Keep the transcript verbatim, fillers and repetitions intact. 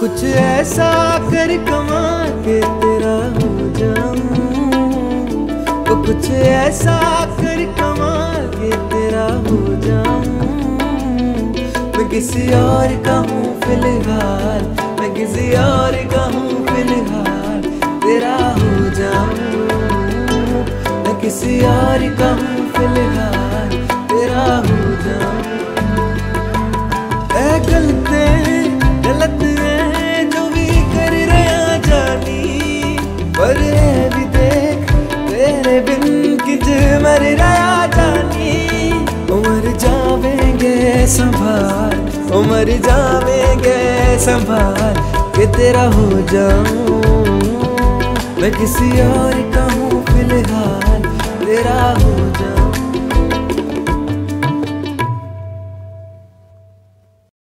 कुछ ऐसा कर कमाल के तेरा हो जाऊं, तो कुछ ऐसा कर कमाल के तेरा हो जाऊं। मैं किसी और का हूँ फिलहाल, मैं किसी और का हूँ फिलहाल, तेरा हो जाऊं। मैं किसी और का हूँ फिलहाल, तेरा हो जाऊं। ऐ गलते गलत है जो भी कर रहा जानी, पर ऐ भी देख तेरे बिन किज मर रहा जानी। ओ मर जावेंगे संभाल, ओ मर जावेंगे संभाल के तेरा हो जाऊं। मैं किसी और का हूँ फिलहाल, तेरा हो जाऊं।